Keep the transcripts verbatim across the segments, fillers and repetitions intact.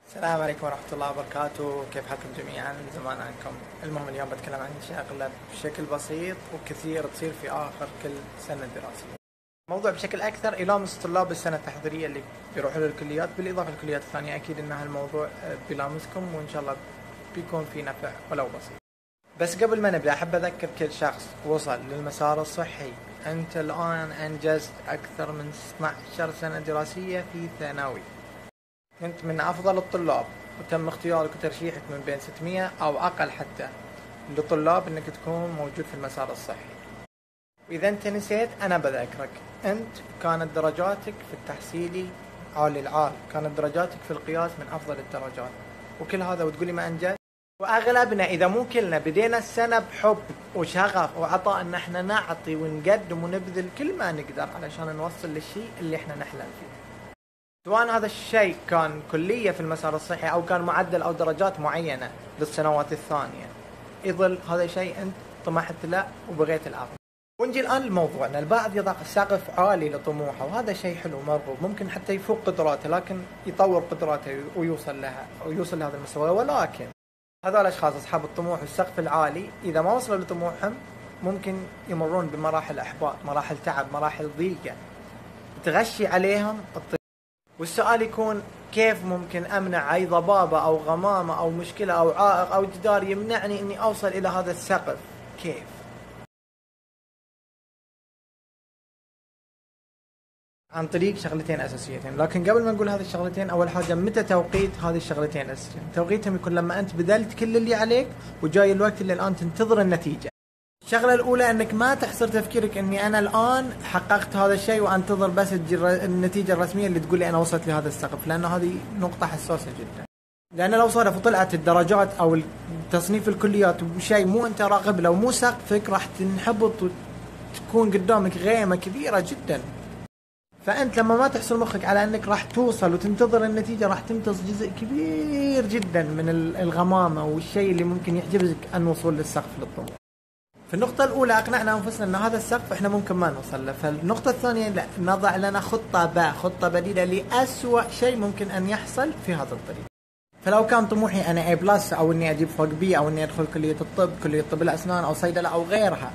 السلام عليكم ورحمة الله وبركاته، كيف حالكم جميعا؟ زمان عنكم. المهم اليوم بتكلم عن شغلة بشكل بسيط وكثير تصير في آخر كل سنة دراسية. موضوع بشكل أكثر يلامس طلاب السنة التحضيرية اللي بيروحوا للكليات، بالإضافة للكليات الثانية. أكيد إن هالموضوع بيلامسكم وإن شاء الله بيكون في نفع ولو بسيط. بس قبل ما نبدأ أحب أذكر كل شخص وصل للمسار الصحي. أنت الآن أنجزت أكثر من اثنتي عشرة سنة دراسية في ثانوي. كنت من أفضل الطلاب وتم اختيارك وترشيحك من بين ستمائة أو أقل حتى لطلاب أنك تكون موجود في المسار الصحي. وإذا أنت نسيت أنا بذكرك، أنت كانت درجاتك في التحصيلي عالي العال، كانت درجاتك في القياس من أفضل الدرجات، وكل هذا وتقولي ما أنجز. وأغلبنا إذا مو كلنا بدينا السنة بحب وشغف وعطاء أن احنا نعطي ونقدم ونبذل كل ما نقدر علشان نوصل للشيء اللي احنا نحلم فيه، سواء هذا الشيء كان كلية في المسار الصحي أو كان معدل أو درجات معينة للسنوات الثانية. يظل هذا شيء أنت طمحت له وبغيت الأفضل. ونجي الآن لموضوعنا. البعض يضع سقف عالي لطموحه، وهذا شيء حلو مرغوب، ممكن حتى يفوق قدراته، لكن يطور قدراته ويوصل لها ويوصل لهذا المستوى. ولكن هذول الأشخاص أصحاب الطموح والسقف العالي إذا ما وصلوا لطموحهم ممكن يمرون بمراحل إحباط، مراحل تعب، مراحل ضيقة تغشي عليهم الطريق. والسؤال يكون كيف ممكن أمنع أي ضبابة أو غمامة أو مشكلة أو عائق أو جدار يمنعني أني أوصل إلى هذا السقف؟ كيف؟ عن طريق شغلتين أساسيتين. لكن قبل ما نقول هذه الشغلتين، أول حاجة متى توقيت هذه الشغلتين الأساسيتين؟ توقيتهم يكون لما أنت بذلت كل اللي عليك وجاي الوقت اللي الآن تنتظر النتيجة. الشغلة الأولى أنك ما تحصر تفكيرك أني أنا الآن حققت هذا الشيء وأنتظر بس النتيجة الرسمية اللي تقول لي أنا وصلت لهذا السقف، لأن هذه نقطة حساسة جدا. لأن لو صارت وطلعت الدرجات أو تصنيف الكليات وشيء مو أنت راغب له ومو سقفك، راح تنحبط وتكون قدامك غيمة كبيرة جدا. فأنت لما ما تحصر مخك على أنك راح توصل وتنتظر النتيجة، راح تمتص جزء كبير جدا من الغمامة والشيء اللي ممكن يحجبك أن وصول للسقف للطموح. في النقطة الأولى أقنعنا أنفسنا أن هذا السقف إحنا ممكن ما نوصل له. فالنقطة الثانية لا، نضع لنا خطة ب خطة بديلة لأسوأ شيء ممكن أن يحصل في هذا الطريق. فلو كان طموحي أنا A بلس أو إني أجيب فوق بي أو إني أدخل كلية الطب، كلية طب الأسنان أو صيدلة أو غيرها،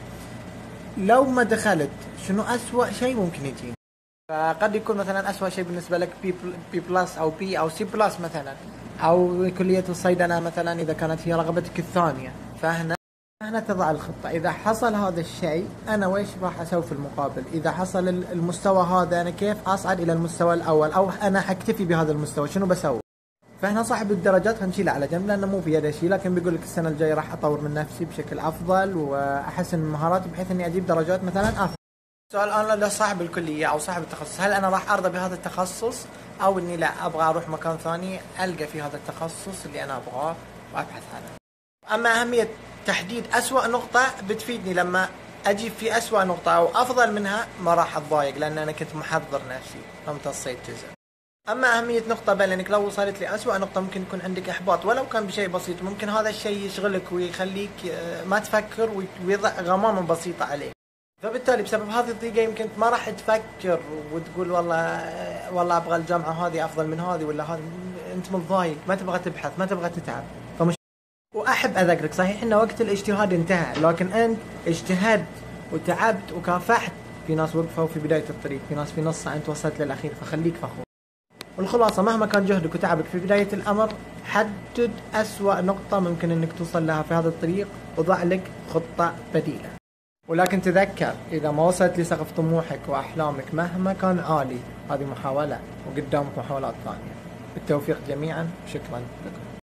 لو ما دخلت شنو أسوأ شيء ممكن يجي؟ فقد يكون مثلا أسوأ شيء بالنسبة لك بي بي بلس أو بي أو سي بلس مثلا، أو كلية الصيدلة مثلا إذا كانت هي رغبتك الثانية. فهنا هنا تضع الخطة. إذا حصل هذا الشيء أنا ويش راح أسوي في المقابل؟ إذا حصل المستوى هذا أنا كيف أصعد إلى المستوى الأول، أو أنا حكتفي بهذا المستوى شنو بسوي؟ فهنا صاحب الدرجات هنشيله على جنب لأنه مو بيده شيء، لكن بيقول لك السنة الجاية راح أطور من نفسي بشكل أفضل وأحسن من مهاراتي بحيث إني أجيب درجات مثلا أفضل. سؤال أنا لصاحب الكلية أو صاحب التخصص، هل أنا راح أرضى بهذا التخصص أو إني لا أبغى أروح مكان ثاني ألقى في هذا التخصص اللي أنا أبغاه وأبحث عنه؟ أما أهمية تحديد أسوأ نقطة بتفيدني لما أجي في أسوأ نقطة أو أفضل منها ما راح أتضايق، لأن أنا كنت محضر نفسي وامتصيت جزء. أما أهمية نقطة ب، لأنك لو وصلت لأسوأ نقطة ممكن يكون عندك إحباط ولو كان بشيء بسيط، ممكن هذا الشيء يشغلك ويخليك ما تفكر ويضع غمامة بسيطة عليك. فبالتالي بسبب هذه الضيقة يمكن ما راح تفكر وتقول والله والله أبغى الجامعة هذه أفضل من هذه ولا هذه. أنت متضايق، ما تبغى تبحث، ما تبغى تتعب. فمش وأحب أذكرك صحيح إن وقت الاجتهاد انتهى، لكن أنت اجتهدت وتعبت وكافحت. في ناس وقفوا في بداية الطريق، في ناس في نصها، أنت وصلت للأخير، فخليك فخور. والخلاصة مهما كان جهدك وتعبك في بداية الأمر، حدد أسوأ نقطة ممكن أنك توصل لها في هذا الطريق وضع لك خطة بديلة. ولكن تذكر إذا ما وصلت لسقف طموحك وأحلامك مهما كان عالي، هذه محاولة وقدامك محاولات ثانية. بالتوفيق جميعا، شكرا لكم.